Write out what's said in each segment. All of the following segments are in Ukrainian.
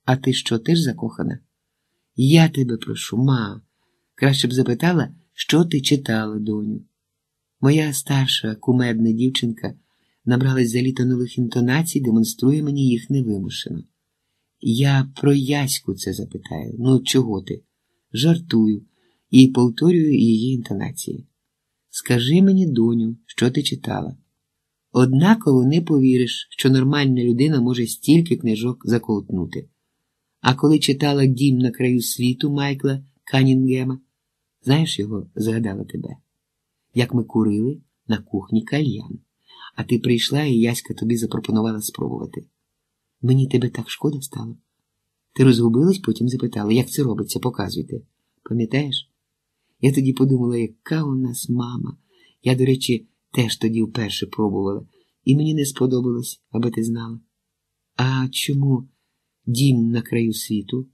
А ти що, теж закохана? Я тебе прошу, ма, краще б запитала, що ти читала, доню. Моя старша кумедна дівчинка набралась за літо нових інтонацій, демонструє мені їх невимушено. Я про Яську це запитаю. Ну, чого ти? Жартую і повторюю її інтонації. Скажи мені, доню, що ти читала? Однаково не повіриш, що нормальна людина може стільки книжок заковтнути. А коли читала «Дім на краю світу» Майкла Каннінгема, знаєш його, згадала тебе, як ми курили на кухні кальян, а ти прийшла, і Яська тобі запропонувала спробувати. Мені тебе так шкода стало. Ти розгубилась, потім запитала, як це робиться, показуйте. Пам'ятаєш? Я тоді подумала, яка у нас мама. Я, до речі, теж тоді вперше пробувала, і мені не сподобалось, аби ти знала. А чому «Дім на краю світу»?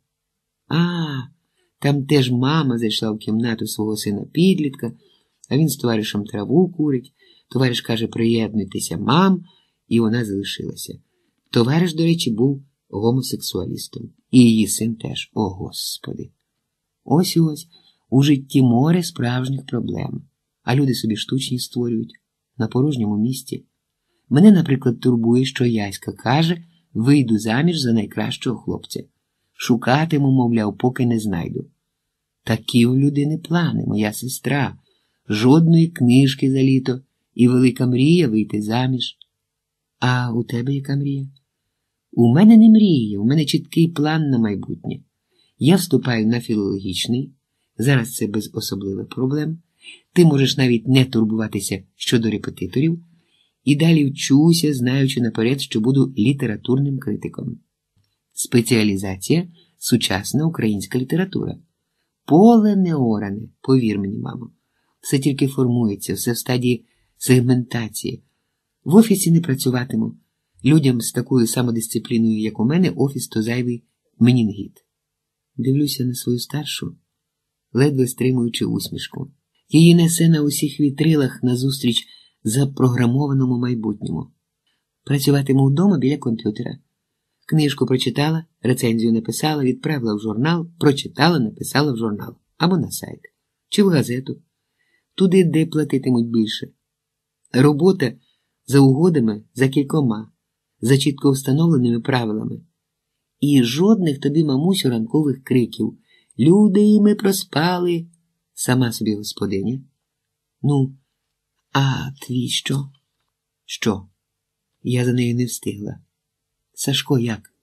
Там теж мама зайшла в кімнату свого сина-підлітка, а він з товаришем траву курить. Товариш каже, приєднуйтеся, мам, і вона залишилася. Товариш, до речі, був гомосексуалістом. І її син теж. О, Господи! Ось і ось. У житті море справжніх проблем. А люди собі штучні створюють. На порожньому місці. Мене, наприклад, турбує, що Яська каже, вийду заміж за найкращого хлопця. Шукатиму, мовляв, поки не знайду. Такі у людини плани, моя сестра. Жодної книжки за літо і велика мрія вийти заміж. А у тебе яка мрія? У мене не мрія, у мене чіткий план на майбутнє. Я вступаю на філологічний, зараз це без особливих проблем. Ти можеш навіть не турбуватися щодо репетиторів, і далі вчуся, знаючи наперед, що буду літературним критиком. Спеціалізація – сучасна українська література. Поле не оране, повір мені, мамо. Все тільки формується, все в стадії сегментації. В офісі не працюватиму. Людям з такою самодисципліною, як у мене, офіс то зайвий менінгіт. Дивлюся на свою старшу, ледве стримуючи усмішку. Її несе на усіх вітрилах назустріч запрограмованому майбутньому. Працюватиму вдома біля комп'ютера. Книжку прочитала, рецензію написала, відправила в журнал, прочитала, написала в журнал. Або на сайт. Чи в газету. Туди, де платитимуть більше. Робота за угодами, за кількома, за чітко встановленими правилами. І жодних тобі, мамусю, ранкових криків. Люди, ми проспали. Сама собі господиня. Ну, а твій що? Що? Я за нею не встигла. Сашко як?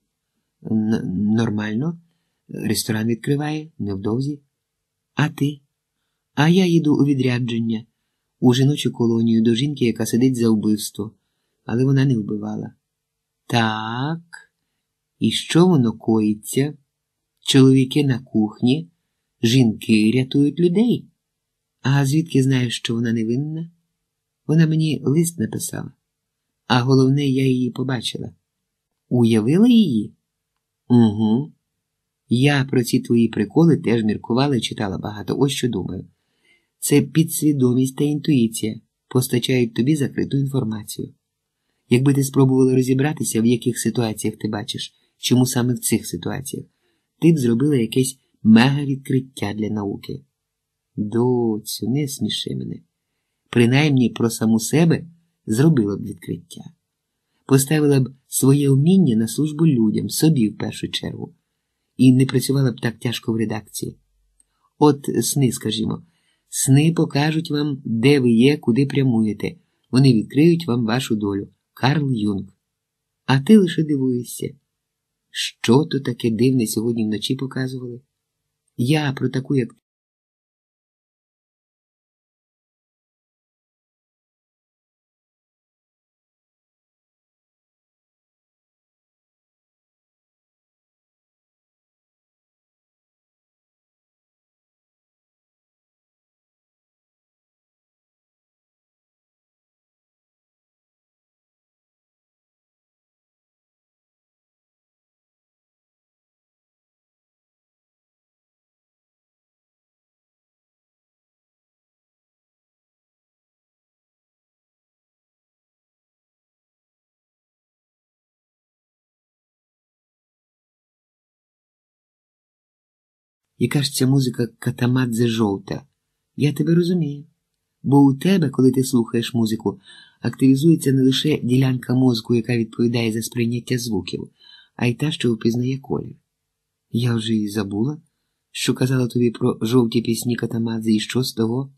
Нормально. Ресторан відкриває, невдовзі. А ти? А я їду у відрядження, у жіночу колонію до жінки, яка сидить за вбивство. Але вона не вбивала. Так. І що воно коїться? Чоловіки на кухні, жінки рятують людей. А звідки знаєш, що вона невинна? Вона мені лист написала. А головне, я її побачила. Уявила її? Угу. Я про ці твої приколи теж міркувала і читала багато. Ось що думаю. Це підсвідомість та інтуїція постачають тобі закриту інформацію. Якби ти спробувала розібратися, в яких ситуаціях ти бачиш, чому саме в цих ситуаціях, ти б зробила якесь мега-відкриття для науки. Доцю, не сміши мене. Принаймні про саму себе зробила б відкриття. Поставила б своє вміння на службу людям, собі в першу чергу. І не працювала б так тяжко в редакції. От сни, скажімо. Сни покажуть вам, де ви є, куди прямуєте. Вони відкриють вам вашу долю. Карл Юнг. А ти лише дивуєшся. Що то таке дивне сьогодні вночі показували? Я про таку, як Яка ж ця музика Катамадзе жовта? Я тебе розумію. Бо у тебе, коли ти слухаєш музику, активізується не лише ділянка мозку, яка відповідає за сприйняття звуків, а й та, що впізнає колір. Я вже і забула, що казала тобі про жовті пісні Катамадзе, і що з того?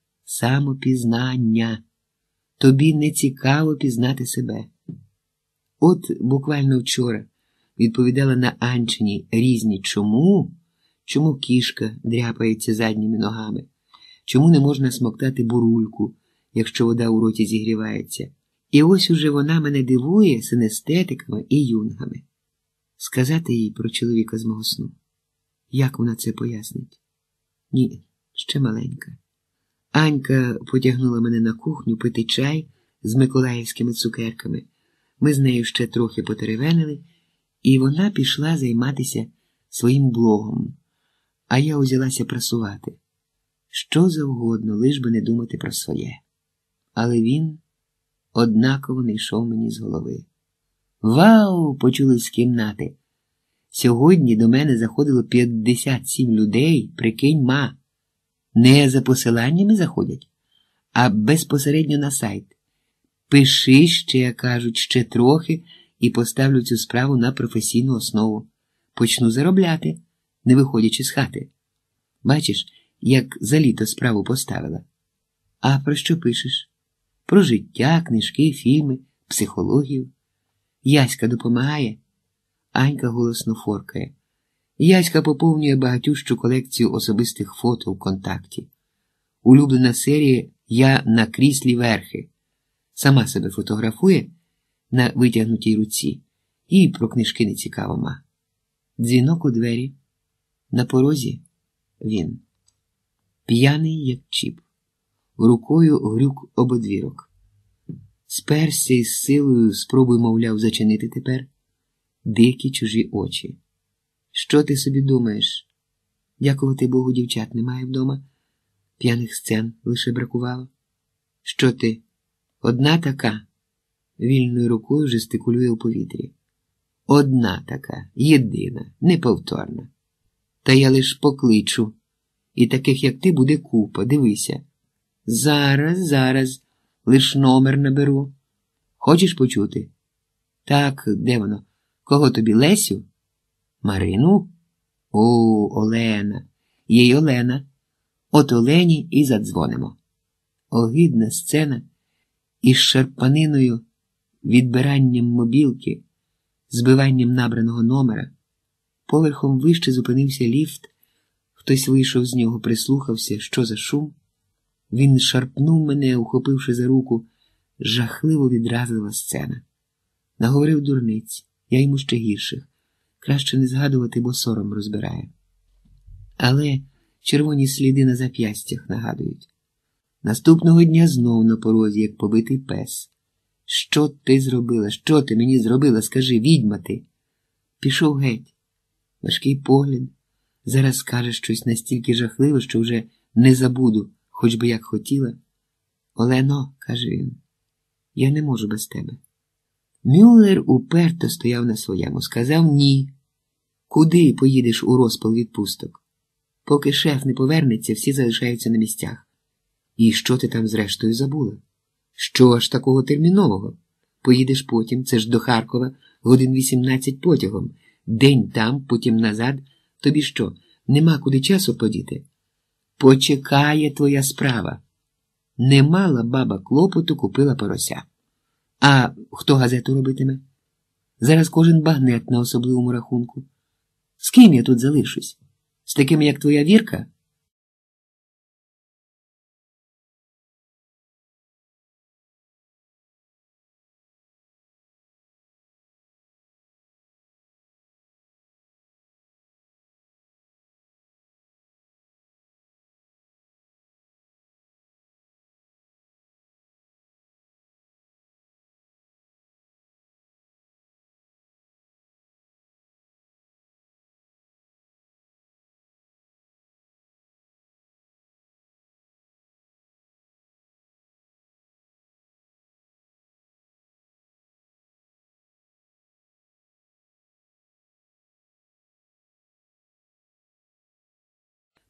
Самопізнання. Тобі не цікаво пізнати себе. От буквально вчора відповідала на Анчині різні чому кішка дряпається задніми ногами, чому не можна смоктати бурульку, якщо вода у роті зігрівається. І ось уже вона мене дивує синестетиками і юнгами. Сказати їй про чоловіка з мого сну. Як вона це пояснить? Ні, ще маленька. Анька потягнула мене на кухню пити чай з миколаївськими цукерками. Ми з нею ще трохи потеревенили, і вона пішла займатися своїм блогом, а я узялася прасувати. Що завгодно, лиш би не думати про своє. Але він однаково не йшов мені з голови. «Вау!» – почулось з кімнати. Сьогодні до мене заходило 57 людей, прикинь, ма. Не за посиланнями заходять, а безпосередньо на сайт. Пиши ще, як кажуть, ще трохи і поставлю цю справу на професійну основу. Почну заробляти, не виходячи з хати. Бачиш, як за літо справу поставила. А про що пишеш? Про життя, книжки, фільми, психологію. Яська допомагає? Анька голосно форкає. Яська поповнює багатющу колекцію особистих фото в контакті. Улюблена серія «Я на кріслі верхи». Сама себе фотографує на витягнутій руці. Їй про книжки не цікаво, ма. Дзвінок у двері. На порозі він. П'яний, як чіп. Рукою грюк об одвірок. Сперся із силою, спробуй, мовляв, зачинити тепер. Дикі чужі очі. Що ти собі думаєш? Дякувати Богу, дівчат немає вдома. П'яних сцен лише бракувало. Що ти? Одна така? Вільною рукою жестикулює у повітрі. Одна така, єдина, неповторна. Та я лиш покличу. І таких, як ти, буде купа, дивися. Зараз, лиш номер наберу. Хочеш почути? Так, де воно? Кого тобі, Лесю? Марину? О, Олена. Є й Олена. От Олені і задзвонимо. Огидна сцена із шарпаниною, відбиранням мобілки, збиванням набраного номера. Поверхом вище зупинився ліфт. Хтось вийшов з нього, прислухався, що за шум. Він шарпнув мене, ухопивши за руку. Жахливо відразлива сцена. Наговорив дурниць, я йому ще гірших. Краще не згадувати, бо сором розбирає. Але червоні сліди на зап'ястях нагадують. Наступного дня знов на порозі, як побитий пес. Що ти зробила? Що ти мені зробила? Скажи, відьма ти. Пішов геть. Важкий погляд. Зараз скаже щось настільки жахливе, що вже не забуду, хоч би як хотіла. Олено, каже він, я не можу без тебе. Мюллер уперто стояв на своєму. Сказав ні. Куди поїдеш у розпал відпусток? Поки шеф не повернеться, всі залишаються на місцях. І що ти там зрештою забула? Що аж такого термінового? Поїдеш потім, це ж до Харкова, годин 18 потягом. День там, потім назад. Тобі що, нема куди часу подіти? Почекає твоя справа. Не мала баба клопоту, купила порося. А хто газету робитиме? Зараз кожен багнет на особливому рахунку. З ким я тут залишусь? З такими, як твоя Вірка?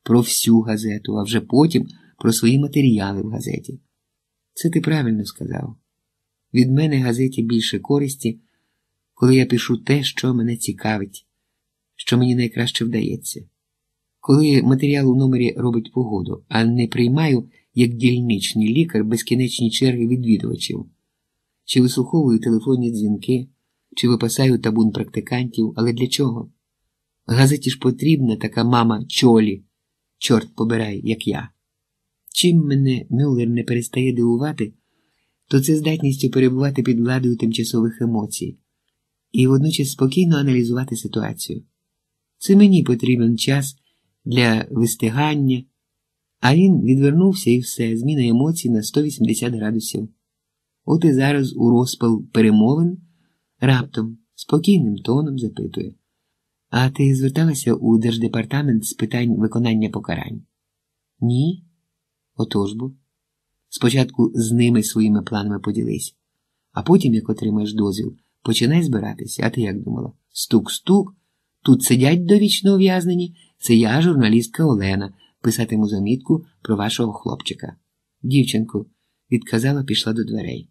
про всю газету, а вже потім про свої матеріали в газеті. Це ти правильно сказав. Від мене газеті більше користі, коли я пишу те, що мене цікавить, що мені найкраще вдається. Коли матеріал у номері робить погоду, а не приймаю, як дільничний лікар, безкінечні черги відвідувачів, чи вислуховую телефонні дзвінки, чи випасаю табун практикантів, але для чого? Газеті ж потрібна така мама Чолі, чорт побирай, як я. Чим мене Мюллер не перестає дивувати, то це здатністю перебувати під владою тимчасових емоцій і водночас спокійно аналізувати ситуацію. Це мені потрібен час для вистигання, а він відвернувся і все, зміна емоцій на 180 градусів. От і зараз у розпал перемовин раптом, спокійним тоном запитує: «А ти зверталася у Держдепартамент з питань виконання покарань?» «Ні?» «Отож бо. Спочатку з ними своїми планами поділись, а потім, як отримаєш дозвіл, починай збиратися. А ти як думала? Стук-стук, тут сидять довічно ув'язнені, це я, журналістка Олена, писатиму замітку про вашого хлопчика». «Дівчинку», відказала, пішла до дверей.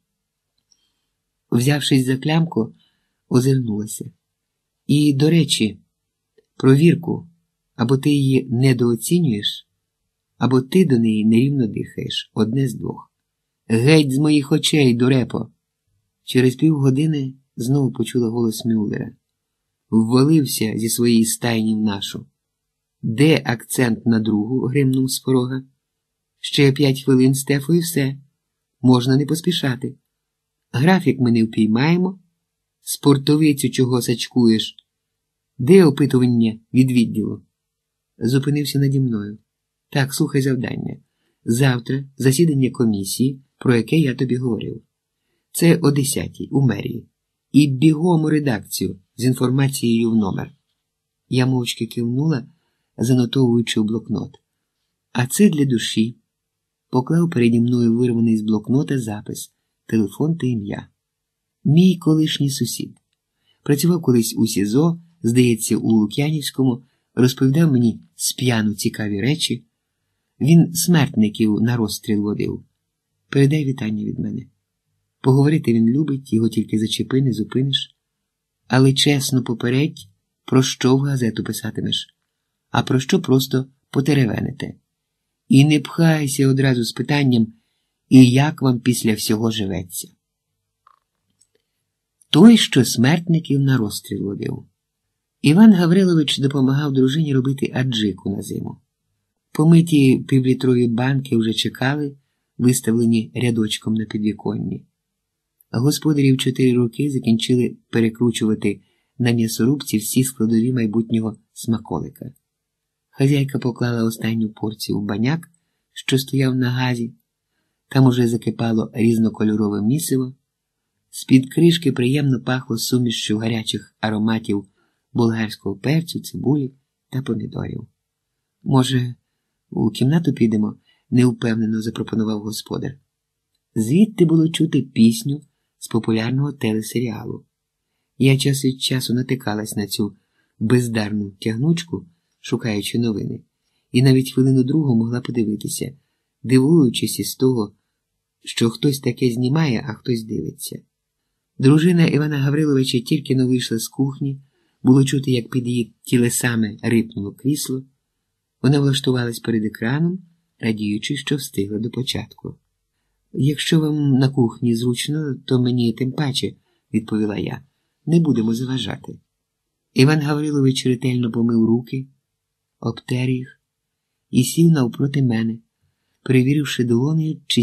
Взявшись за клямку, озирнулася. І, до речі, провірку, або ти її недооцінюєш, або ти до неї нерівно дихаєш, одне з двох. «Геть з моїх очей, дурепо!» Через півгодини знову почула голос Мюллера. Ввалився зі своєї стайні в нашу. «Де акцент на другу?» – гримнув з порога. «Ще 5 хвилин, Стефо, і все. Можна не поспішати. Графік ми не впіймаємо. Спортовицю чого сачкуєш? Де опитування від відділу?» Зупинився наді мною. «Так, слухай завдання. Завтра засідання комісії, про яке я тобі говорив. Це о 10-й у мерії. І бігом у редакцію з інформацією в номер». Я мовчки кивнула, занотовуючи у блокнот. «А це для душі». Поклав переді мною вирваний з блокнота запис, телефон та ім'я. Мій колишній сусід. Працював колись у СІЗО, здається, у Лук'янівському, розповідав мені сп'яну цікаві речі. Він смертників на розстріл водив. Передай вітання від мене. Поговорити він любить, його тільки зачепи, не зупиниш. Але чесно попередь, про що в газету писатимеш, а про що просто потеревенете. І не пхайся одразу з питанням, і як вам після всього живеться. Той, що смертників на розстріл водив. Іван Гаврилович допомагав дружині робити аджику на зиму. Помиті півлітрові банки вже чекали, виставлені рядочком на підвіконні. Господарі в 4 роки закінчили перекручувати на м'ясорубці всі складові майбутнього смаколика. Хазяйка поклала останню порцію в баняк, що стояв на газі. Там уже закипало різнокольорове місиво. З-під кришки приємно пахло сумішчю гарячих ароматів болгарського перцю, цибулі та помідорів. «Може, у кімнату підемо?» – невпевнено запропонував господар. Звідти було чути пісню з популярного телесеріалу. Я час від часу натикалась на цю бездарну тягнучку, шукаючи новини, і навіть хвилину-другу могла подивитися, дивуючись із того, що хтось таке знімає, а хтось дивиться. Дружина Івана Гавриловича тільки но вийшла з кухні, було чути, як під її тілесами рипнуло крісло. Вона влаштувалась перед екраном, радіючи, що встигла до початку. «Якщо вам на кухні зручно, то мені тим паче», – відповіла я. «Не будемо заважати». Іван Гаврилович ретельно помив руки, обтер їх і сів навпроти мене, перевіривши долонею, чи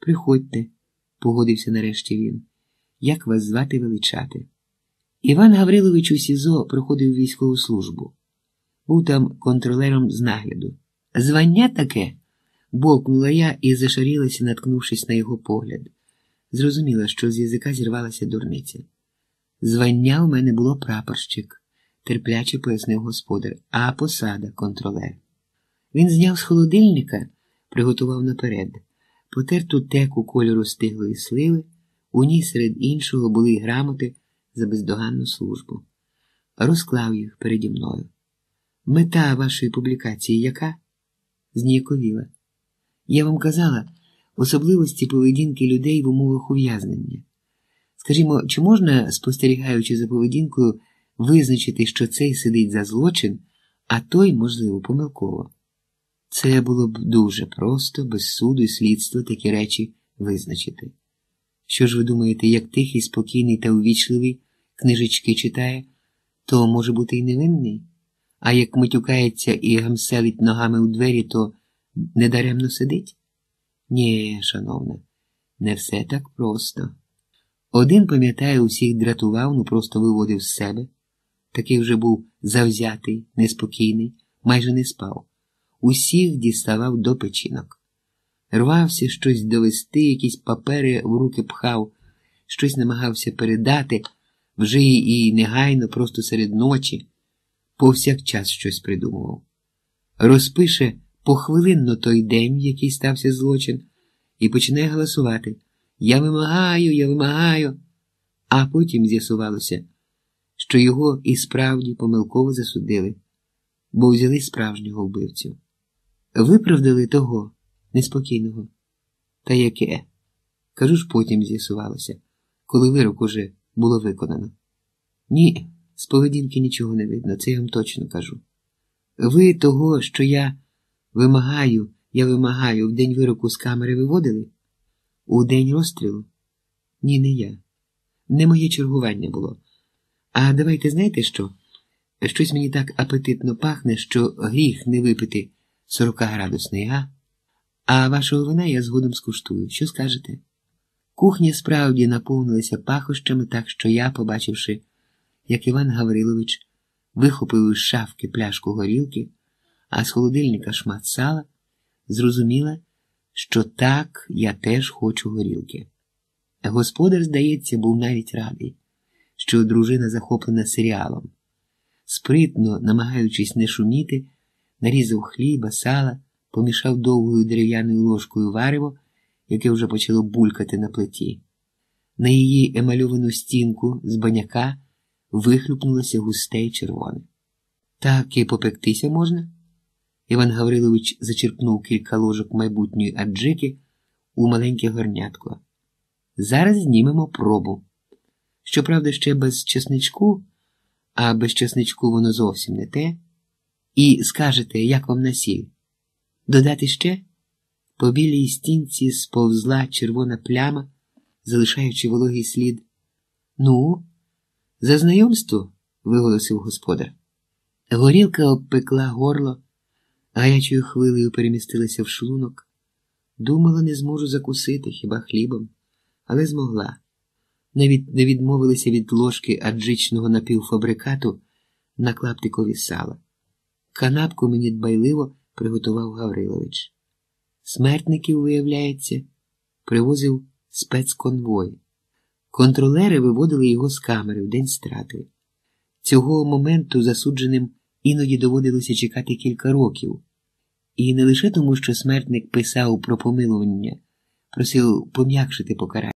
Приходьте, погодився нарешті він. Як вас звати величати? Іван Гаврилович у СІЗО проходив військову службу. Був там контролером з нагляду. Звання таке? Бовкнула я і зашарілася, наткнувшись на його погляд. Зрозуміла, що з язика зірвалася дурниця. Звання у мене було прапорщик, терпляче пояснив господар, а посада – контролер. Він зняв з холодильника, приготував наперед, потерту теку кольору стиглої сливи, у ній серед іншого були й грамоти за бездоганну службу. Розклав їх переді мною. Мета вашої публікації яка? Зніяковіла. Я вам казала, особливості поведінки людей в умовах ув'язнення. Скажімо, чи можна, спостерігаючи за поведінкою, визначити, що цей сидить за злочин, а той, можливо, помилково? Це було б дуже просто, без суду і слідства такі речі визначити. Що ж ви думаєте, як тихий, спокійний та увічливий книжечки читає, то може бути і невинний? А як матюкається і гамселить ногами у двері, то недаремно сидить? Ні, шановна, не все так просто. Один, пам'ятаю, усіх дратував, ну просто виводив з себе. Такий вже був завзятий, неспокійний, майже не спав. Усіх діставав до печінок. Рвався щось довести, якісь папери в руки пхав, щось намагався передати, вже і негайно, просто серед ночі, повсякчас щось придумував. Розпише похвилинно той день, в який стався злочин, і починає голосувати я вимагаю, а потім з'ясувалося, що його і справді помилково засудили, бо взяли справжнього вбивцю. Виправдали того неспокійного. Та яке? Кажу ж, потім з'ясувалося, коли вирок уже було виконано. Ні, з поведінки нічого не видно, це я вам точно кажу. Ви того, що я вимагаю, в день вироку з камери виводили? У день розстрілу? Ні, не я. Не моє чергування було. А давайте знаєте що? Щось мені так апетитно пахне, що гріх не випити 40-градусний, га? А вашого вина я згодом скуштую. Що скажете? Кухня справді наповнилася пахощами, так що я, побачивши, як Іван Гаврилович вихопив із шафки пляшку горілки, а з холодильника шмат сала, зрозуміла, що так я теж хочу горілки. Господар, здається, був навіть радий, що дружина захоплена серіалом. Спритно, намагаючись не шуміти, нарізав хліба, сала, помішав довгою дерев'яною ложкою варево, яке вже почало булькати на плиті. На її емальовану стінку з баняка вихлюпнулося густе й червоне. Так і попектися можна? Іван Гаврилович зачерпнув кілька ложок майбутньої аджики у маленьке горнятко. Зараз знімемо пробу. Щоправда, ще без чесничку, а без чесничку воно зовсім не те. І скажете, як вам на сіль? Додати ще? По білій стінці сповзла червона пляма, залишаючи вологий слід. Ну, за знайомство, виголосив господар. Горілка обпекла горло, гарячою хвилею перемістилася в шлунок. Думала, не зможу закусити, хіба хлібом, але змогла. Навіть не відмовилися від ложки аджичного напівфабрикату на клаптикові сала. Канапку мені дбайливо приготував Гаврилович. Смертників, виявляється, привозив спецконвой. Контролери виводили його з камери в день страти. Цього моменту засудженим іноді доводилося чекати кілька років. І не лише тому, що смертник писав про помилування, просив пом'якшити покарання.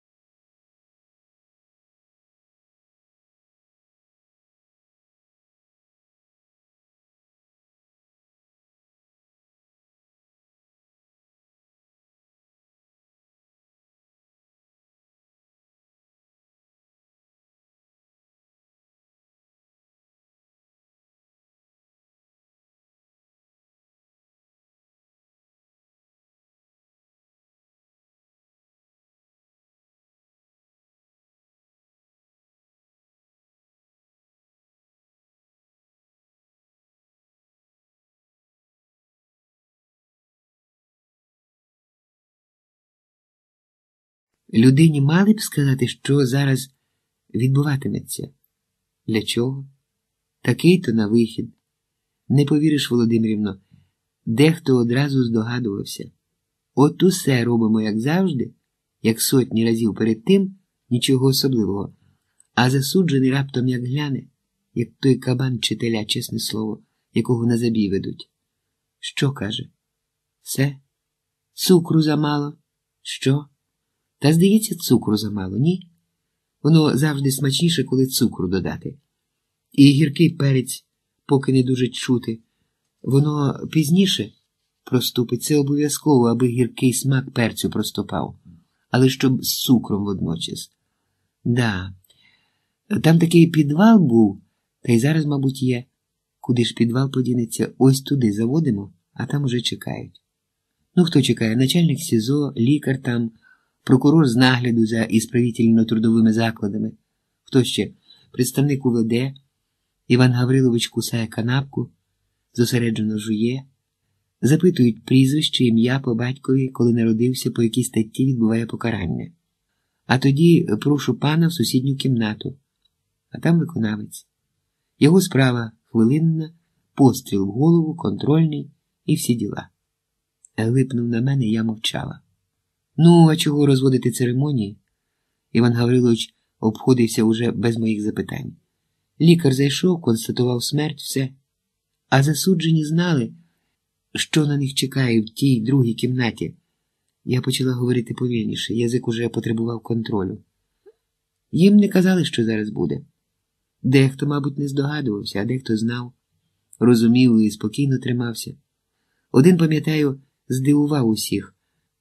Людині мали б сказати, що зараз відбуватиметься. Для чого? Такий-то на вихід. Не повіриш, Володимирівно, дехто одразу здогадувався. От усе робимо, як завжди, як сотні разів перед тим, нічого особливого. А засуджений раптом як гляне, як той кабан чи теля, чесне слово, якого на забій ведуть. Що каже? Все? Цукру замало? Що? Та, здається, цукру замало, ні? Воно завжди смачніше, коли цукру додати. І гіркий перець, поки не дуже чути, воно пізніше проступить. Це обов'язково, аби гіркий смак перцю проступав, але щоб з цукром водночас. Да, там такий підвал був, та й зараз, мабуть, є. Куди ж підвал подінеться? Ось туди заводимо, а там уже чекають. Ну, хто чекає? Начальник СІЗО, лікар там, прокурор з нагляду за ісправительно-трудовими закладами. Хто ще? Представник УВД. Іван Гаврилович кусає канапку, зосереджено жує. Запитують прізвище, ім'я по батькові, коли народився, по якій статті відбуває покарання. А тоді прошу пана в сусідню кімнату. А там виконавець. Його справа хвилинна, постріл в голову, контрольний і всі діла. Глипнув на мене, я мовчала. Ну, а чого розводити церемонії? Іван Гаврилович обходився уже без моїх запитань. Лікар зайшов, констатував смерть, все. А засуджені знали, що на них чекає в тій другій кімнаті. Я почала говорити повільніше, язик уже потребував контролю. Їм не казали, що зараз буде. Дехто, мабуть, не здогадувався, а дехто знав, розумів і спокійно тримався. Один, пам'ятаю, здивував усіх,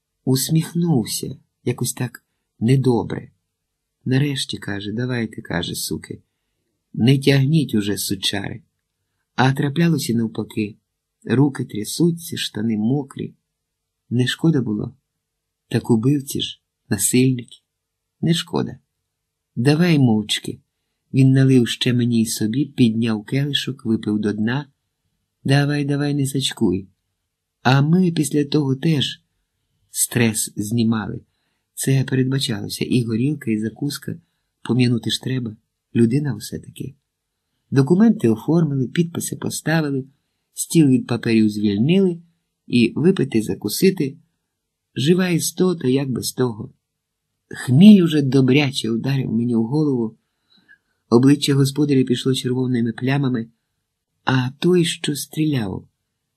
усміхнувся, якось так недобре. Нарешті, каже, давайте, каже, суки, не тягніть уже, сучари. А траплялося навпаки, руки трясуться, штани мокрі. Не шкода було? Так убивці ж, насильники. Не шкода. Давай мовчки. Він налив ще мені й собі, підняв келишок, випив до дна. Давай, давай, не сачкуй. А ми після того теж стрес знімали. Це передбачалося. І горілка, і закуска. Пом'янути ж треба. Людина все-таки. Документи оформили, підписи поставили, стіл від паперів звільнили і випити, закусити. Жива істота, як без того. Хміль уже добряче ударив мені в голову. Обличчя господаря пішло червоними плямами, а той, що стріляв,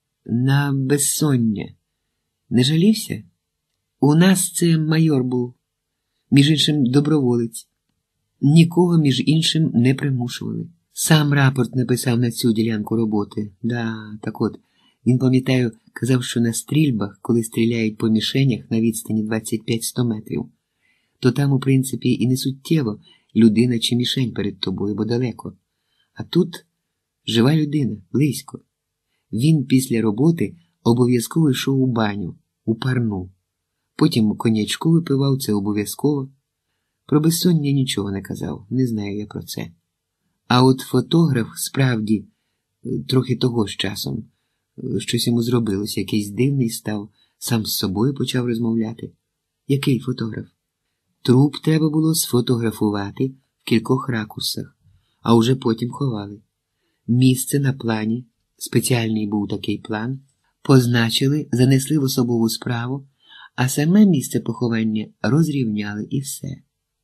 на безсоння, не жалівся? У нас це майор був, між іншим доброволець. Нікого, між іншим, не примушували. Сам рапорт написав на цю ділянку роботи. Да, так от, він, пам'ятаю, казав, що на стрільбах, коли стріляють по мішенях на відстані 25-100 метрів, то там, у принципі, і не суттєво, людина чи мішень перед тобою, бо далеко. А тут жива людина, близько. Він після роботи обов'язково йшов у баню, у парну. Потім коньячку випивав, це обов'язково. Про безсоння нічого не казав, не знаю я про це. А от фотограф, справді, трохи того з часом, щось йому зробилося, якийсь дивний став, сам з собою почав розмовляти. Який фотограф? Труп треба було сфотографувати в кількох ракурсах, а уже потім ховали. Місце на плані, спеціальний був такий план, позначили, занесли в особову справу, а саме місце поховання розрівняли і все.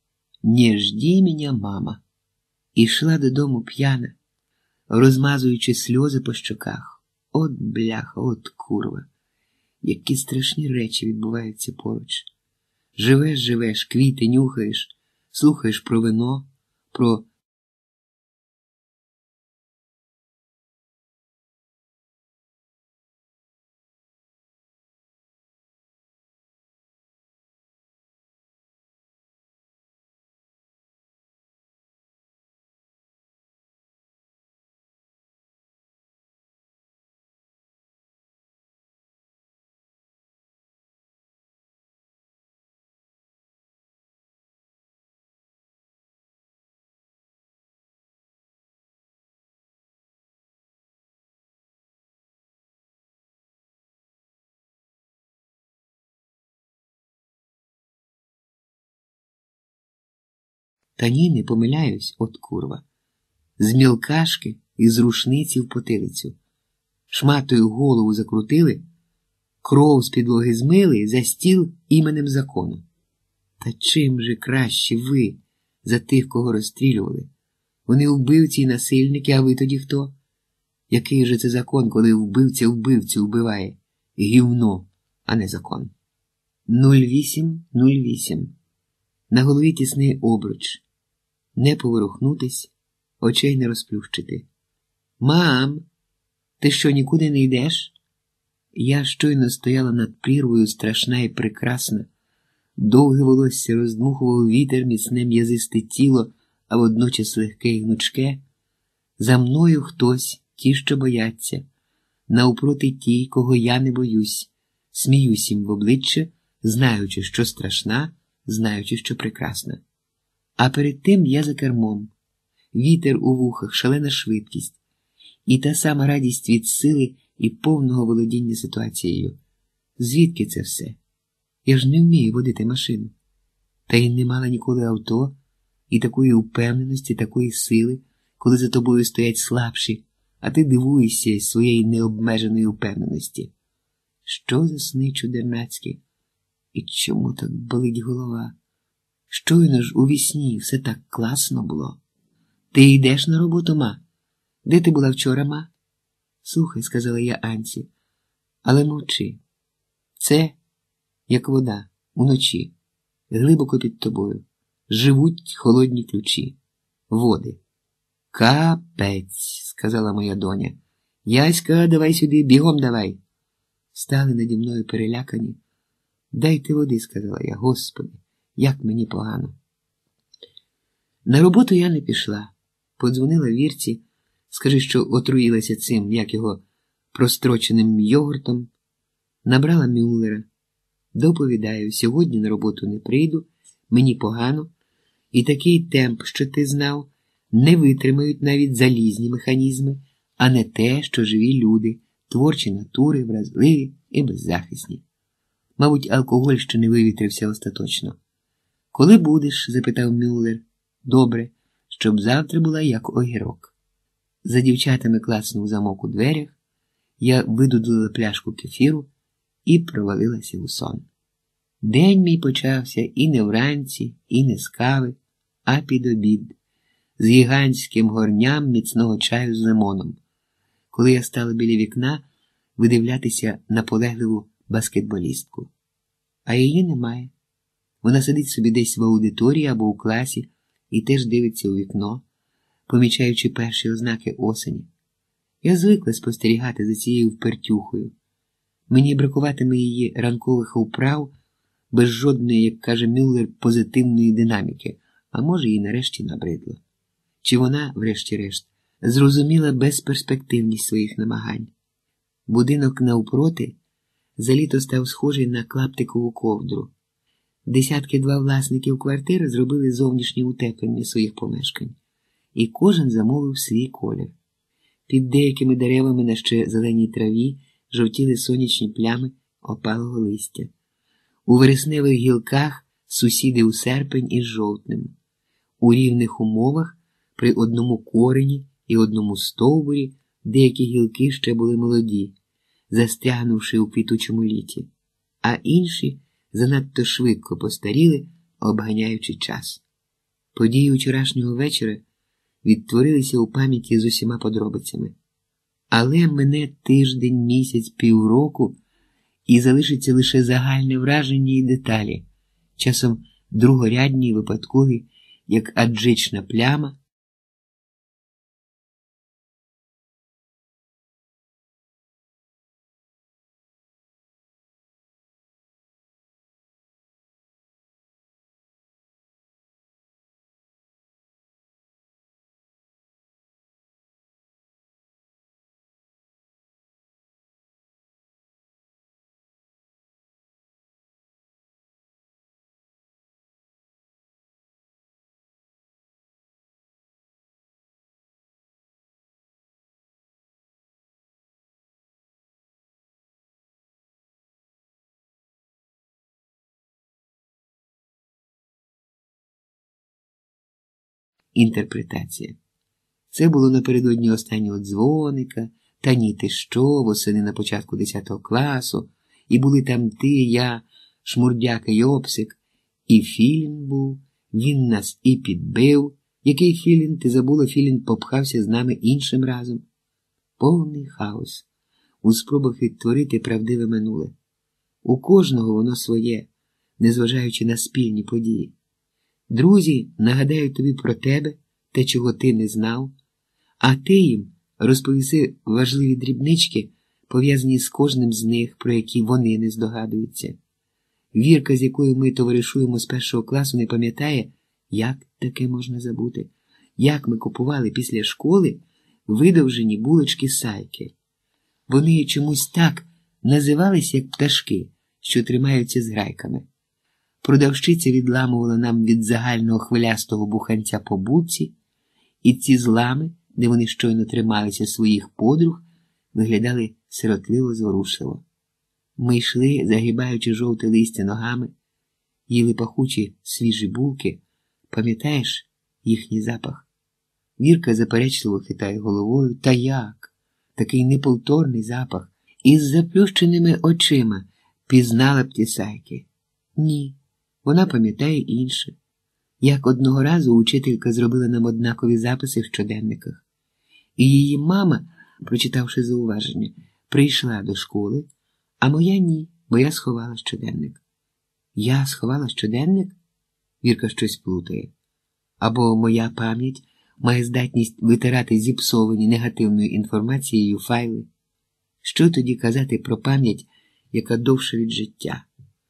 «Не жді мене, мама». Ішла додому п'яна, розмазуючи сльози по щоках. От бляха, от курва. Які страшні речі відбуваються поруч. Живеш, квіти нюхаєш, слухаєш про вино, про Та ні, не помиляюсь, от курва. З мілкашки і з рушниці в потилицю. Шматою голову закрутили, кров з підлоги змили за стіл іменем закону. Та чим же краще ви за тих, кого розстрілювали? Вони вбивці і насильники, а ви тоді хто? Який же це закон, коли вбивця вбивцю вбиває? Гівно, а не закон. 0808. На голові тісний обруч. Не поворухнутись, очей не розплющити. Мам, ти що, нікуди не йдеш? Я щойно стояла над прірвою, страшна і прекрасна. Довге волосся роздмухував вітер, міцне м'язисте тіло, а водночас легке і гнучке. За мною хтось, ті, що бояться, навпроти ті, кого я не боюсь, сміюсь їм в обличчя, знаючи, що страшна, знаючи, що прекрасна. А перед тим я за кермом. Вітер у вухах, шалена швидкість. І та сама радість від сили і повного володіння ситуацією. Звідки це все? Я ж не вмію водити машину. Та й не мала ніколи авто, і такої упевненості, такої сили, коли за тобою стоять слабші, а ти дивуєшся своєї необмеженої упевненості. Що за сни чудернацькі? І чому так болить голова? Щойно ж у вісні все так класно було. Ти йдеш на роботу, ма? Де ти була вчора, ма? Слухай, сказала я Анці, але мовчи. Це, як вода, уночі, глибоко під тобою, живуть холодні ключі, води. Капець, сказала моя доня. Яська, давай сюди, бігом давай. Стали наді мною перелякані. Дайте води, сказала я, Господи, як мені погано. На роботу я не пішла. Подзвонила Вірці, скажи, що отруїлася цим, як його, простроченим йогуртом. Набрала Мюллера. Доповідаю, сьогодні на роботу не прийду, мені погано, і такий темп, що ти знав, не витримають навіть залізні механізми, а не те, що живі люди, творчі натури, вразливі і беззахисні. Мабуть, алкоголь ще не вивітрився остаточно. «Коли будеш?» – запитав Мюллер. «Добре, щоб завтра була як огірок». За дівчатами клацнув замок у дверях, я видудила пляшку кефіру і провалилася у сон. День мій почався і не вранці, і не з кави, а під обід, з гігантським горням міцного чаю з лимоном, коли я стала біля вікна видивлятися наполегливу баскетболістку. А її немає. Вона сидить собі десь в аудиторії або у класі і теж дивиться у вікно, помічаючи перші ознаки осені. Я звикла спостерігати за цією впертюхою. Мені бракуватиме її ранкових вправ без жодної, як каже Мюллер, позитивної динаміки, а може їй нарешті набридло. Чи вона, врешті-решт, зрозуміла безперспективність своїх намагань. Будинок навпроти за літо став схожий на клаптикову ковдру. Десятки-два власників квартири зробили зовнішнє утеплення своїх помешкань, і кожен замовив свій колір. Під деякими деревами на ще зеленій траві жовтіли сонячні плями опалого листя. У вересневих гілках сусіди у серпень із жовтнем. У рівних умовах при одному корені і одному стовбурі деякі гілки ще були молоді, застрягнувши у квітучому літі, а інші занадто швидко постаріли, обганяючи час. Події вчорашнього вечора відтворилися у пам'яті з усіма подробицями. Але мене тиждень, місяць, півроку, і залишиться лише загальне враження і деталі, часом другорядні і випадкові, як аджична пляма, інтерпретація. Це було напередодні останнього дзвоника, та ні ти що, восени на початку 10 класу, і були там ти, я, Шмурдяк і Йопсик, і Філін був, він нас і підбив. Який Філін? Ти забула, Філін попхався з нами іншим разом. Повний хаос у спробах відтворити правдиве минуле. У кожного воно своє, незважаючи на спільні події. Друзі нагадають тобі про тебе, те, чого ти не знав, а ти їм розповіси важливі дрібнички, пов'язані з кожним з них, про які вони не здогадуються. Вірка, з якою ми товаришуємо з 1 класу, не пам'ятає, як таке можна забути, як ми купували після школи видовжені булочки-сайки. Вони чомусь так називались, як пташки, що тримаються з грайками. Продавщиця відламувала нам від загального хвилястого буханця по булці, і ці злами, де вони щойно трималися своїх подруг, виглядали сиротливо зворушливо. Ми йшли, загибаючи жовте листя ногами, їли пахучі свіжі булки, пам'ятаєш їхній запах? Вірка заперечливо хитає головою. Та як? Такий неповторний запах. Із заплющеними очима пізнала б ті сайки. Ні, вона пам'ятає інше. Як одного разу учителька зробила нам однакові записи в щоденниках. І її мама, прочитавши зауваження, прийшла до школи, а моя ні, бо я сховала щоденник. Я сховала щоденник? Вірка щось плутає. Або моя пам'ять має здатність витирати зіпсовані негативною інформацією файли. Що тоді казати про пам'ять, яка довша від життя?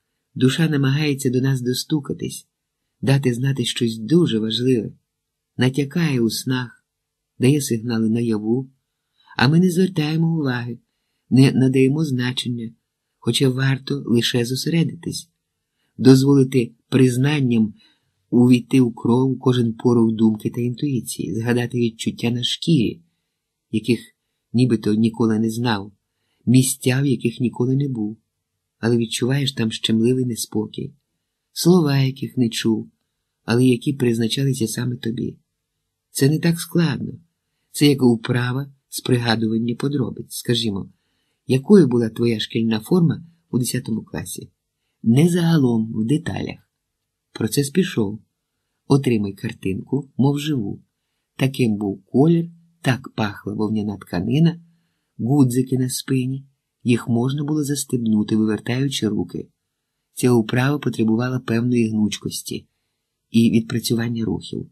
Душа намагається до нас достукатись, дати знати щось дуже важливе, натякає у снах, дає сигнали наяву, а ми не звертаємо уваги, не надаємо значення, хоча варто лише зосередитись, дозволити признанням увійти у кров у кожен порух думки та інтуїції, згадати відчуття на шкірі, яких нібито ніколи не знав, місця, в яких ніколи не був, але відчуваєш там щемливий неспокій, слова, яких не чув, але які призначалися саме тобі. Це не так складно. Це як управа з пригадування подробиць. Скажімо, якою була твоя шкільна форма у 10 класі? Не загалом, в деталях. Процес пішов. Отримай картинку, мов живу. Таким був колір, так пахла вовняна тканина, гудзики на спині. Їх можна було застебнути, вивертаючи руки. Ця управа потребувала певної гнучкості і відпрацювання рухів.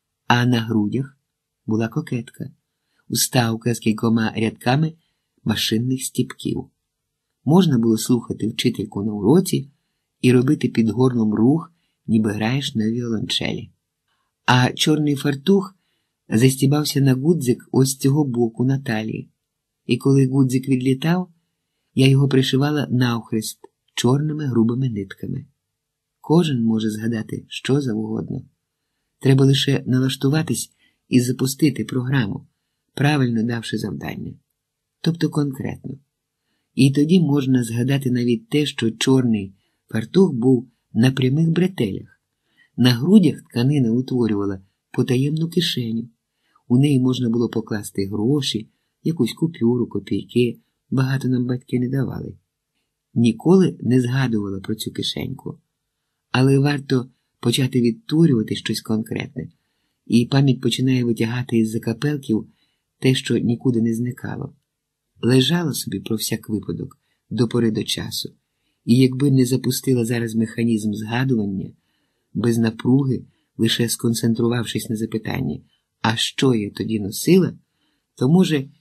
А на грудях була кокетка, уставка з кількома рядками машинних стіпків. Можна було слухати вчительку на уроці і робити під горлом рух, ніби граєш на віолончелі. А чорний фартух застібався на гудзик ось цього боку на талії. І коли гудзик відлітав, я його пришивала навхрест чорними грубими нитками. Кожен може згадати що завгодно. Треба лише налаштуватись і запустити програму, правильно давши завдання. Тобто конкретно. І тоді можна згадати навіть те, що чорний фартух був на прямих бретелях. На грудях тканина утворювала потаємну кишеню. У неї можна було покласти гроші, якусь купюру, копійки. Багато нам батьки не давали. Ніколи не згадувала про цю кишеньку. Але варто почати відтворювати щось конкретне, і пам'ять починає витягати із закапелків те, що нікуди не зникало. Лежало собі про всяк випадок до пори до часу, і якби не запустила зараз механізм згадування, без напруги, лише сконцентрувавшись на запитанні, а що я тоді носила, то, може,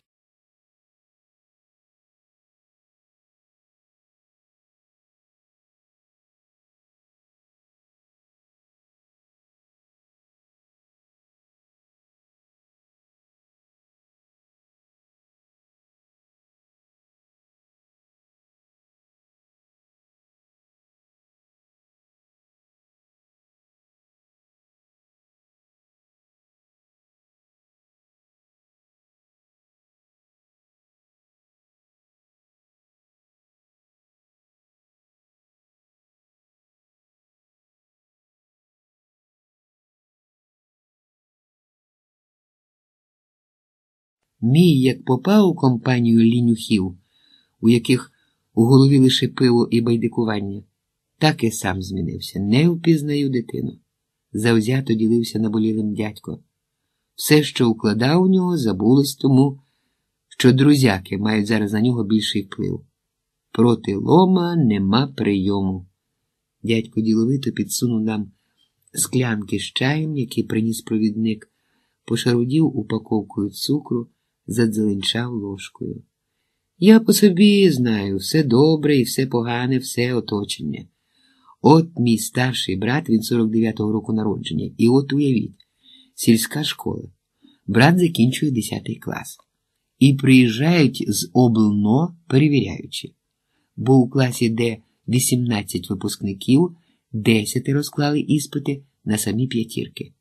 Мій, як попав у компанію лінюхів, у яких у голові лише пиво і байдикування, так і сам змінився. Не впізнаю дитину. Завзято ділився наболілим дядько. Все, що укладав у нього, забулось тому, що друзяки мають зараз на нього більший вплив. Проти лома нема прийому. Дядько діловито підсунув нам склянки з чаєм, який приніс провідник, пошарудів упаковкою цукру, задзеленчав ложкою. Я по собі знаю, все добре і все погане, все оточення. От мій старший брат, він 49-го року народження, і от уявіть, сільська школа. Брат закінчує 10 клас. І приїжджають з облно, перевіряючи. Бо у класі, де 18 випускників, 10 розклали іспити на самі п'ятірки.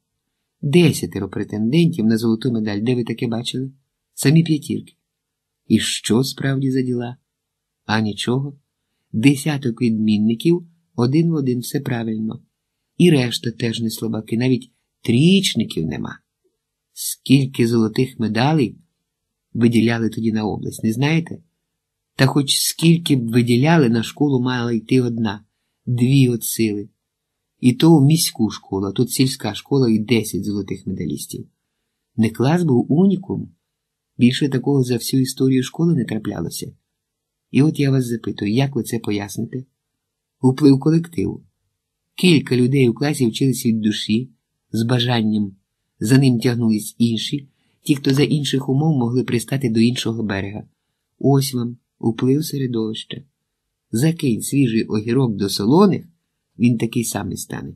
10 претендентів на золоту медаль. Де ви таке бачили? Самі п'ятірки. І що справді за діла? А нічого. 10 відмінників, 1 в 1, все правильно. І решта теж не слабаки, навіть трієчників нема. Скільки золотих медалей виділяли тоді на область, не знаєте? Та хоч скільки б виділяли, на школу мала йти одна, 2 от сили. І то у міську школу, а тут сільська школа і 10 золотих медалістів. Не клас був унікум. Більше такого за всю історію школи не траплялося. І от я вас запитую, як ви це поясните? Вплив колективу. Кілька людей у класі вчились від душі, з бажанням. За ним тягнулись інші, ті, хто за інших умов могли пристати до іншого берега. Ось вам вплив середовища. Закинь свіжий огірок до солоних, він такий самий стане.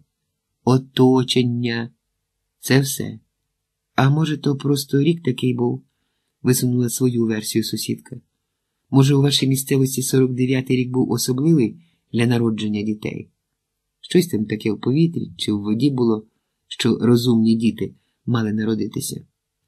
Оточення. Це все. А може, то просто рік такий був? Висунула свою версію сусідка. Може, у вашій місцевості 49-й рік був особливий для народження дітей? Щось там таке в повітрі чи в воді було, що розумні діти мали народитися.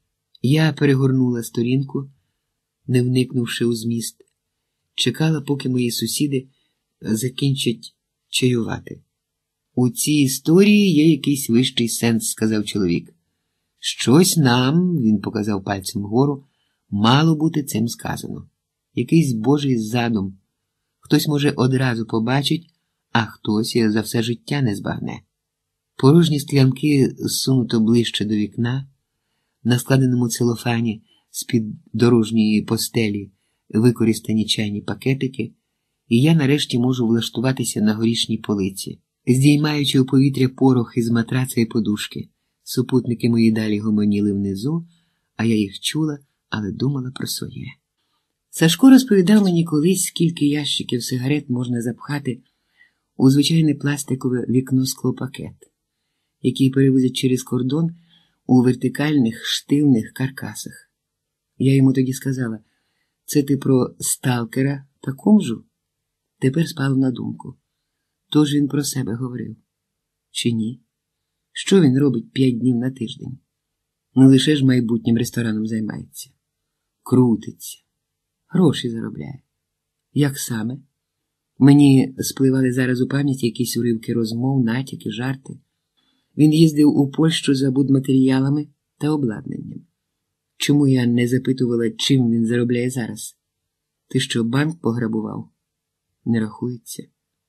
Я перегорнула сторінку, не вникнувши у зміст. Чекала, поки мої сусіди закінчать чаювати. У цій історії є якийсь вищий сенс, сказав чоловік. Щось нам, він показав пальцем вгору, мало бути цим сказано. Якийсь божий задум. Хтось, може, одразу побачить, а хтось за все життя не збагне. Порожні склянки зсунуто ближче до вікна, на складеному целофані з-під дорожньої постелі використані чайні пакетики, і я нарешті можу влаштуватися на горішній полиці, здіймаючи у повітря порох із матраца і подушки. Супутники мої далі гомоніли внизу, а я їх чула, але думала про своє. Сашко розповідав мені колись, скільки ящиків сигарет можна запхати у звичайне пластикове вікно-склопакет, який перевозять через кордон у вертикальних штивних каркасах. Я йому тоді сказала, це ти про сталкера та кумжу? Тепер спало на думку. Тож він про себе говорив. Чи ні? Що він робить 5 днів на тиждень? Не лише ж майбутнім рестораном займається. Крутиться. Гроші заробляє. Як саме? Мені спливали зараз у пам'яті якісь уривки розмов, натяки, жарти. Він їздив у Польщу за будматеріалами та обладнанням. Чому я не запитувала, чим він заробляє зараз? Ти що, банк пограбував? Не рахується.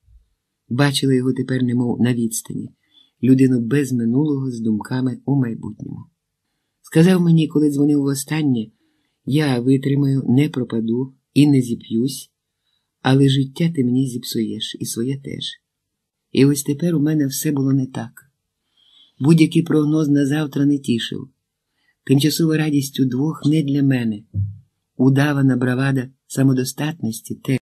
Бачила його тепер немов на відстані, людину без минулого з думками у майбутньому. Сказав мені, коли дзвонив востаннє, я витримаю, не пропаду і не зіп'юсь, але життя ти мені зіпсуєш, і своє теж. І ось тепер у мене все було не так. Будь-який прогноз на завтра не тішив. Тимчасова радість удвох не для мене. Удавана бравада самодостатності те.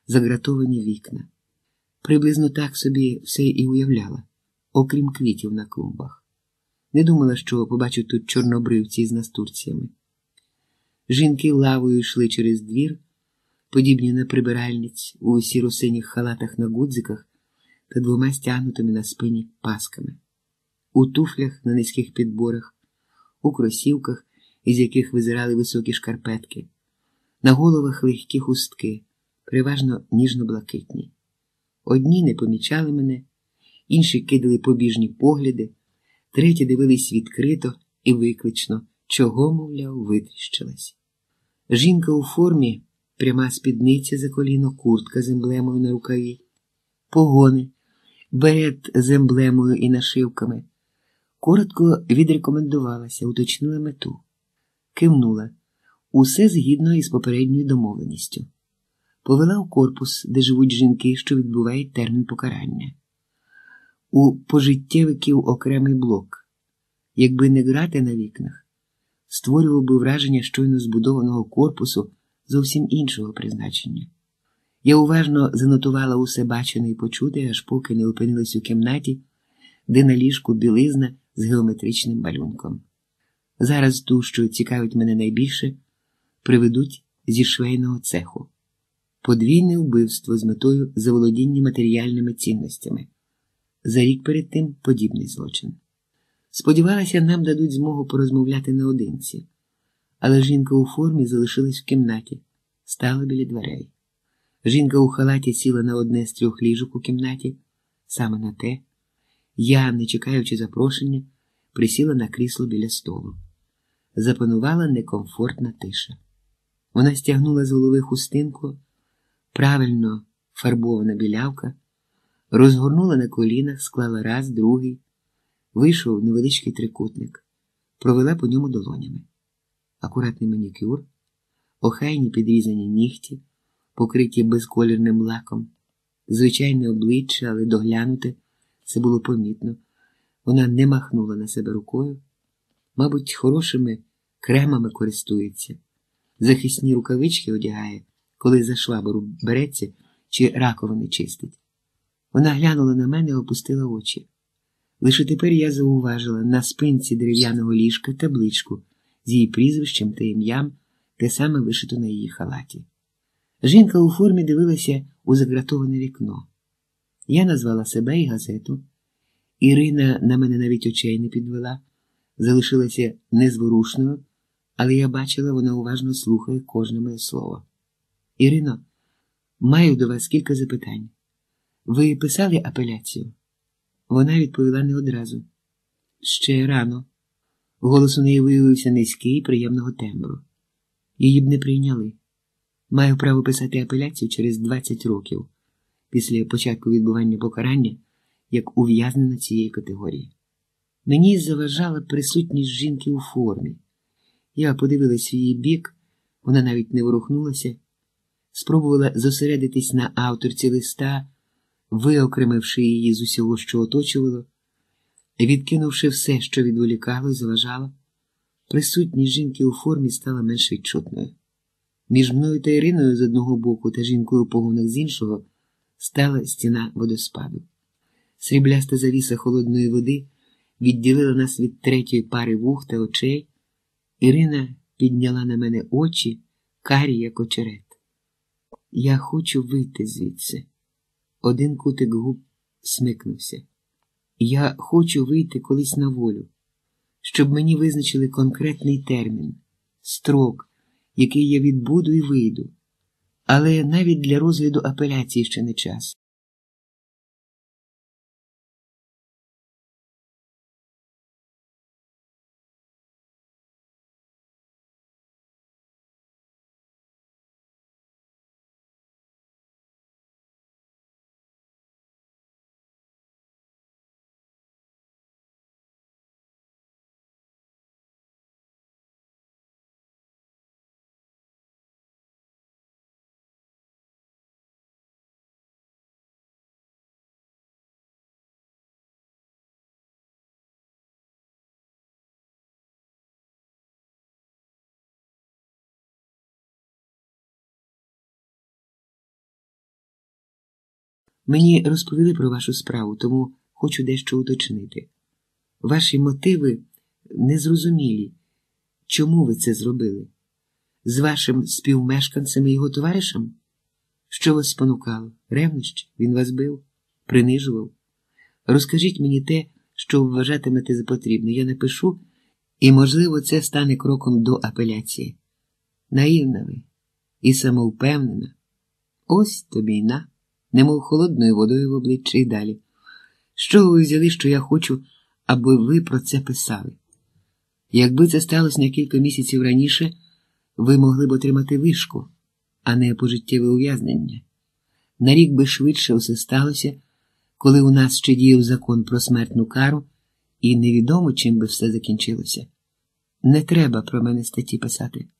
загратовані вікна. Приблизно так собі все і уявляла, окрім квітів на клумбах. Не думала, що побачу тут чорнобривці з настурціями. Жінки лавою йшли через двір, подібні на прибиральниць у сіро-синіх халатах на гудзиках та двома стягнутими на спині пасками. У туфлях на низьких підборах, у кросівках, із яких визирали високі шкарпетки, на головах легкі хустки, переважно ніжно-блакитні. Одні не помічали мене, інші кидали побіжні погляди, треті дивились відкрито і виклично, чого, мовляв, витріщилась. Жінка у формі, пряма спідниця за коліно, куртка з емблемою на рукаві, погони, берет з емблемою і нашивками. Коротко відрекомендувалася, уточнила мету. Кивнула. Усе згідно із попередньою домовленістю. Повела у корпус, де живуть жінки, що відбувають термін покарання. У пожиттєвиків окремий блок. Якби не грати на вікнах, створював би враження щойно збудованого корпусу зовсім іншого призначення. Я уважно занотувала усе бачене і почуте, аж поки не опинилась у кімнаті, де на ліжку білизна з геометричним малюнком. Зараз ту, що цікавить мене найбільше, приведуть зі швейного цеху. Подвійне вбивство з метою заволодіння матеріальними цінностями. За рік перед тим подібний злочин. Сподівалася, нам дадуть змогу порозмовляти наодинці. Але жінка у формі залишилась в кімнаті, стала біля дверей. Жінка у халаті сіла на одне з 3 ліжок у кімнаті, саме на те. Я, не чекаючи запрошення, присіла на крісло біля столу. Запанувала некомфортна тиша. Вона стягнула з голови хустинку, правильно фарбована білявка, розгорнула на колінах, склала раз, другий. Вийшов невеличкий трикутник, провела по ньому долонями. Акуратний манікюр, охайні підрізані нігті, покриті безколірним лаком, звичайне обличчя, але доглянуте, це було помітно. Вона не махнула на себе рукою, мабуть, хорошими кремами користується, захисні рукавички одягає, коли за швабру береться чи раковини чистить. Вона глянула на мене і опустила очі. Лише тепер я зауважила на спинці дерев'яного ліжка табличку з її прізвищем та ім'ям, те саме вишито на її халаті. Жінка у формі дивилася у загратоване вікно. Я назвала себе і газету. Ірина на мене навіть очей не підвела, залишилася незворушною, але я бачила, вона уважно слухає кожне моє слово. Ірино, маю до вас кілька запитань. Ви писали апеляцію? Вона відповіла не одразу. Ще рано. Голос у неї виявився низький, приємного тембру. Її б не прийняли. Маю право писати апеляцію через 20 років, після початку відбування покарання, як ув'язнена цієї категорії. Мені заважала присутність жінки у формі. Я подивилась в її бік, вона навіть не ворухнулася, спробувала зосередитись на авторці листа, виокремивши її з усього, що оточувало, відкинувши все, що відволікало і заважало, присутність жінки у формі стала менш відчутною. Між мною та Іриною з одного боку та жінкою у погонах з іншого стала стіна водоспаду. Срібляста завіса холодної води відділила нас від третьої пари вух та очей. Ірина підняла на мене очі, карі, як очерет. Я хочу вийти звідси. Один кутик губ смикнувся. Я хочу вийти колись на волю, щоб мені визначили конкретний термін, строк, який я відбуду і вийду. Але навіть для розгляду апеляції ще не час. Мені розповіли про вашу справу, тому хочу дещо уточнити. Ваші мотиви незрозумілі. Чому ви це зробили? З вашим співмешканцем і його товаришем? Що вас спонукало? Ревнощі? Він вас бив? Принижував? Розкажіть мені те, що вважатимете за потрібне. Я напишу, і, можливо, це стане кроком до апеляції. Наївна ви і самовпевнена. Ось тобі й на, немов холодною водою в обличчі і далі. З чого ви взяли, що я хочу, аби ви про це писали? Якби це сталося на кілька місяців раніше, ви могли б отримати вишку, а не пожиттєве ув'язнення. На рік би швидше усе сталося, коли у нас ще діяв закон про смертну кару, і невідомо, чим би все закінчилося. Не треба про мене статті писати.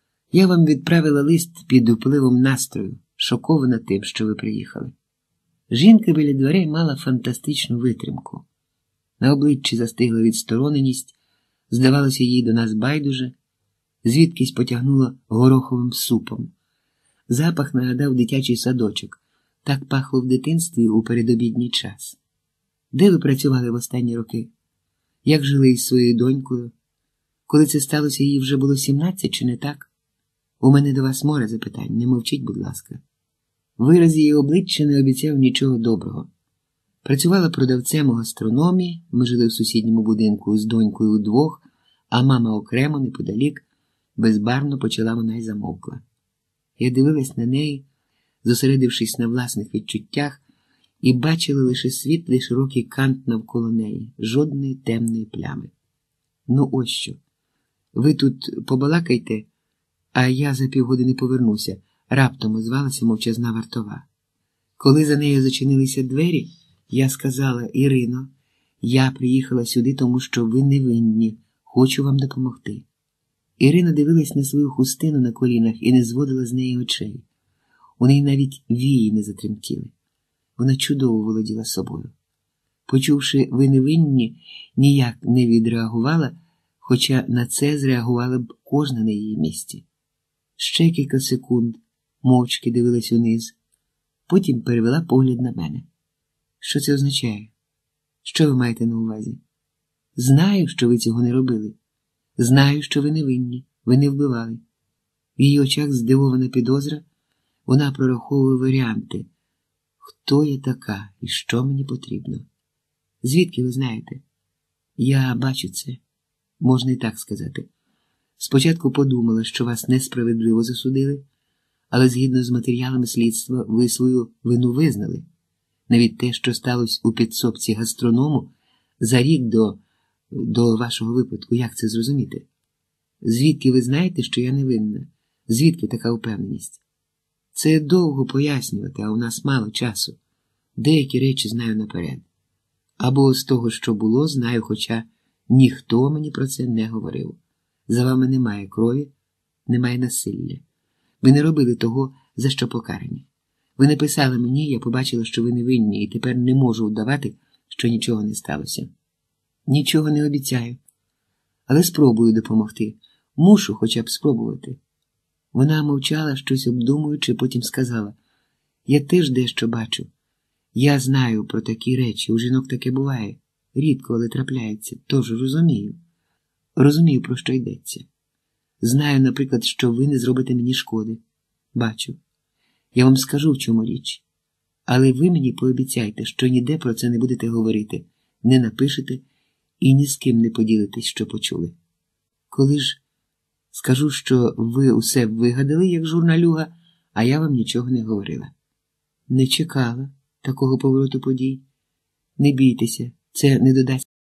Я вам відправила лист під впливом настрою, шокована тим, що ви приїхали. Жінка біля дверей мала фантастичну витримку. На обличчі застигла відстороненість, здавалося, їй до нас байдуже, звідкись потягнуло гороховим супом. Запах нагадав дитячий садочок. Так пахло в дитинстві у передобідній час. Де ви працювали в останні роки? Як жили із своєю донькою? Коли це сталося, їй вже було 17, чи не так? У мене до вас море запитань, не мовчіть, будь ласка. Вираз її обличчя не обіцяв нічого доброго. Працювала продавцем у гастрономії, ми жили в сусідньому будинку з донькою удвох, а мама окремо, неподалік, безбарвно почала вона й замовкла. Я дивилась на неї, зосередившись на власних відчуттях, і бачила лише світлий широкий кант навколо неї, жодної темної плями. Ну ось що. Ви тут побалакайте, а я за півгодини повернуся, раптом озвалася мовчазна вартова. Коли за нею зачинилися двері, я сказала: Ірино, я приїхала сюди, тому що ви невинні, хочу вам допомогти. Ірина дивилась на свою хустину на колінах і не зводила з неї очей. У неї навіть вії не затремтіли. Вона чудово володіла собою. Почувши «ви невинні», ніяк не відреагувала, хоча на це зреагувала б кожна на її місці. Ще кілька секунд мовчки дивилась униз, потім перевела погляд на мене. Що це означає? Що ви маєте на увазі? Знаю, що ви цього не робили. Знаю, що ви невинні, ви не вбивали. В її очах здивована підозра, вона прораховує варіанти. Хто я така і що мені потрібно? Звідки ви знаєте? Я бачу це. Можна і так сказати. Спочатку подумала, що вас несправедливо засудили, але згідно з матеріалами слідства ви свою вину визнали. Навіть те, що сталося у підсобці гастроному за рік до вашого випадку, як це зрозуміти? Звідки ви знаєте, що я невинна? Звідки така впевненість? Це довго пояснювати, а у нас мало часу. Деякі речі знаю наперед. Або з того, що було, знаю, хоча ніхто мені про це не говорив. За вами немає крові, немає насилля. Ви не робили того, за що покарані. Ви написали мені, я побачила, що ви невинні, і тепер не можу вдавати, що нічого не сталося. Нічого не обіцяю. Але спробую допомогти. Мушу хоча б спробувати. Вона мовчала, щось обдумуючи, потім сказала: я теж дещо бачу. Я знаю про такі речі, у жінок таке буває. Рідко, але трапляється. Тож розумію. Розумію, про що йдеться. Знаю, наприклад, що ви не зробите мені шкоди. Бачу. Я вам скажу, в чому річ. Але ви мені пообіцяйте, що ніде про це не будете говорити, не напишете і ні з ким не поділитесь, що почули. Коли ж скажу, що ви усе вигадали, як журналюга, а я вам нічого не говорила. Не чекала такого повороту подій. Не бійтеся, це не додасть